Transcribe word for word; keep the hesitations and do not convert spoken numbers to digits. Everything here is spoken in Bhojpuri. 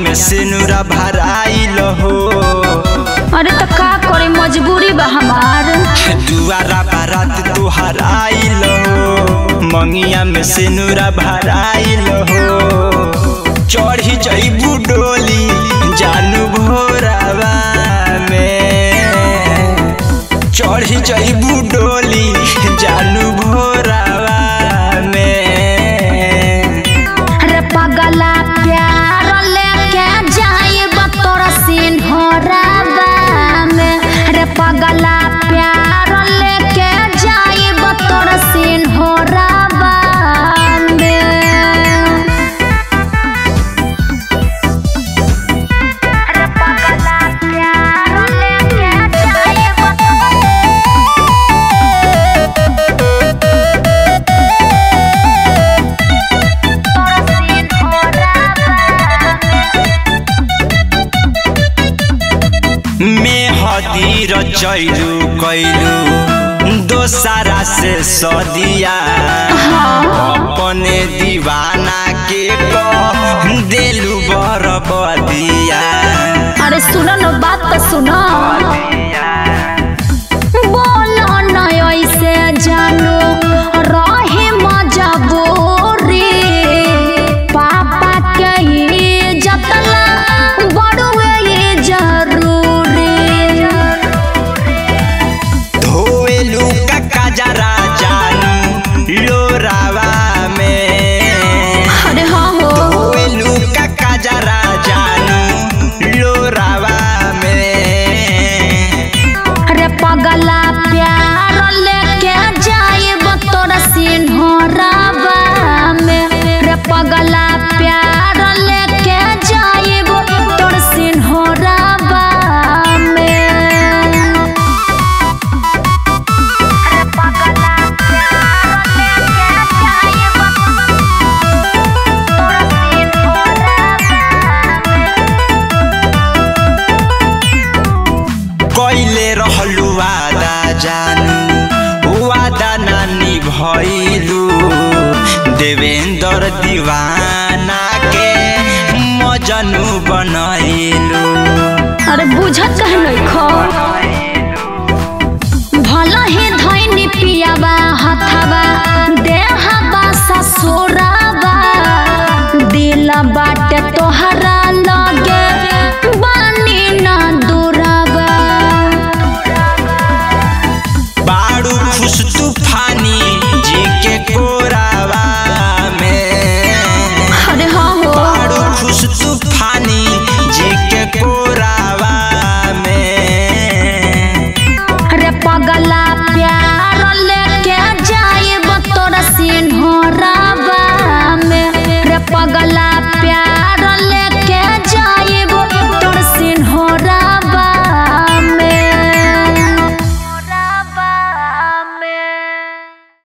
में सिनुरा भराइल हो। अरे तो का करे मजबूरी बा हमार। दुआरा बारात तुहार आइल हो, मंगिया में सिनुरा भराइल हो। चढ़ी जइबू डोली जानू भोरावा में, चढ़ी जइबू डोली जानू भोरावा में। अरे पगला प्यार लेके जाइब तोरा सिन्होरावा में। अरे पगला प्यार लेके जाइब तोरा सिन्होरावा में। अरे पगला प्यार लेके जाइब में हदीर चैलू कैलू दोसारा से सदिया। अपने दीवाना के कह देलू बरबदिया। अरे सुनो न बात तो सुनो। बोलो न ऐसे जानू रहे मजबूरी। पापा के इज्जत ला बड़ुए ये जरूरी। धोएलू का काजरा जानू लोरावा में। अरे हाँ हो। धोएलू का काजरा जानू लोरावा में। अरे पगला प्यार लेके जाइब तोरा सिन्होरावा में। रे पगला प्यार लेके जाइब तोरा सिन्होरावा में। अरे पगला प्यार लेके जाइब तोरा सिन्होरावा में। कैले रहलू वादा जानू वादा नानी भइलू। देवेंद्र दीवाना के मजनू बनैलू। अरे बुझत कहे नहीं खो।